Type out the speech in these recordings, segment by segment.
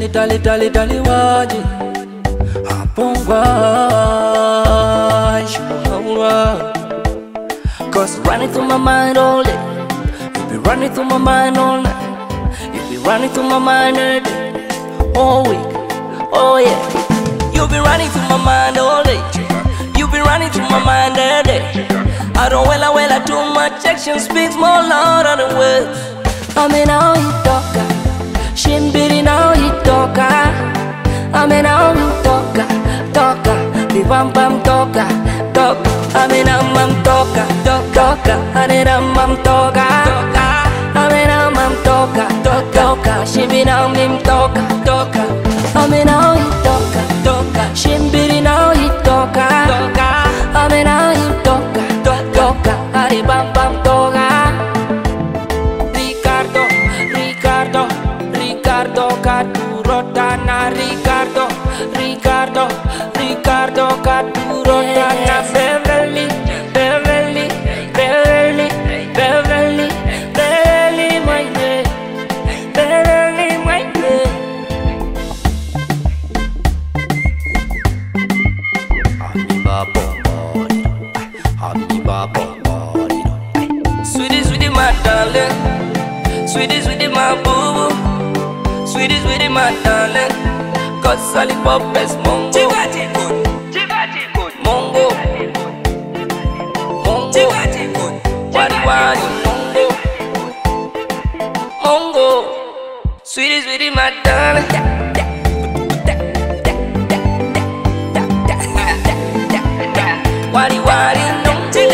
dali waje Apongwa Shua. Cause running through my mind all day. You be running through my mind all night. You be running through my mind all day, all week, oh yeah. You be running through my mind all day. You be running through my mind all day. I don't well too much action speaks more louder than words. I mean how he talka, shimbiri now he talka. I mean how he talka, the bam bam talka. I mean I'm talka, I mean I'm talka. I mean I'm talka, shimbiri now him talka. I mean how he talka, shimbiri now he talka. I mean how he talka, the bam bam talka. Ricardo Caturotana, Ricardo Caturotana, Beverly, my name, Beverly, my name. Sweetie, my darling, sweetie, my boo. Sweetie, my darling, cause lollipop is mongo. Mongo, wadi, mongo. Sweetie, my darling. Wadi, no.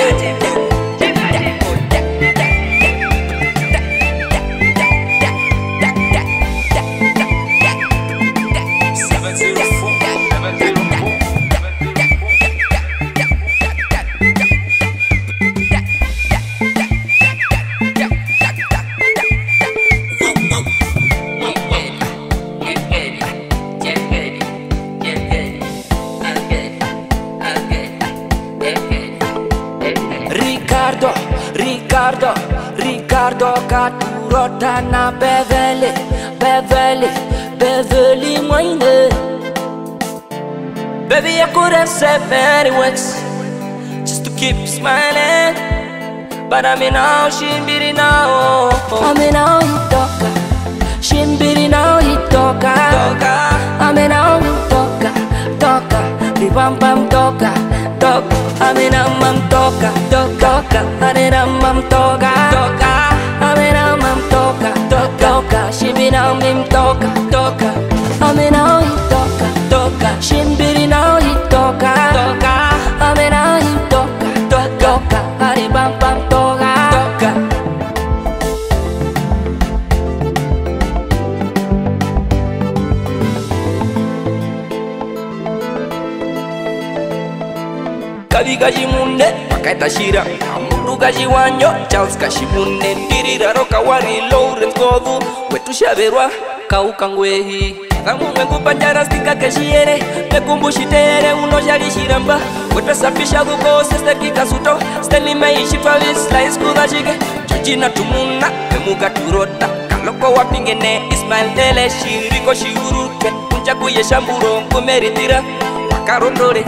Ricardo Caturotana, Beverly, my name. Baby, I could have said many words just to keep smiling, but I mean how shimbiri now. I mean how he talka, shimbiri now he talka. I mean how he talka, the bam bam talka. I mean I'm talka, I mean I'm talka. I mean I'm talka, shimbiri now him talka. I mean how he talka, shimbiri now he talka. I mean how he talka, the bam bam talka. Kabi Gajimunde, Pakaita Shira, Amudu Gajiwanyo, Charles Kashimunde, Dirira Roka Wari, Lawrence Godu, Wetusha Berwa, Kaukangwehi, Kamungu Panjara Stika Kashiere, Mekumbushitere, Uno Jari Shiramba, Wetasafisha Gugo, Sister Kikasuto, Stanley Maishi Travis, Lines Kudajige, Jujina Tumuna, Kemuga Turota, Kaloko Wapingene, Ismail Dele, Shiriko Shiuru, Kunjakuye Shamburo, Kumeritira, Wakarondore.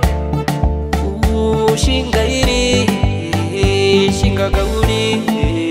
Shingairi, Shingagauri.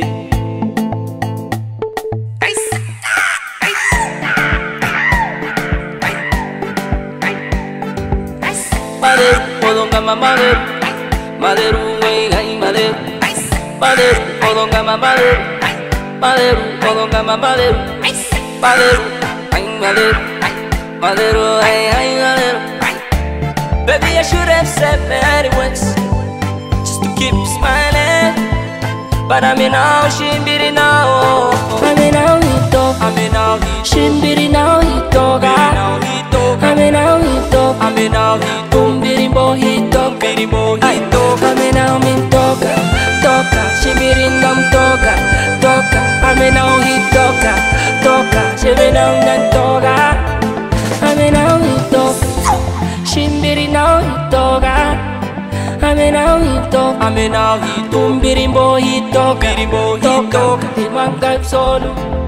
Maderu, Odongama Maderu, Maderu, Maderu, Maderu, Odongama Maderu, Maderu, Odongama Maderu, Maderu, Maderu, Maderu, Maderu. Baby, I should have said many words just to keep smiling, but I mean how shimbiri now. I mean how he talk, I mean how he shimbiri now he talk. I mean how he talk, I mean how he tumbiri bo he talk. I mean how he talk, shimbiri nam talk. I mean how he talk, shimbiri nam talk. I mean how he talk, shimbiri now he talk. I mean how he tumbiri bo he talk. The man got solo.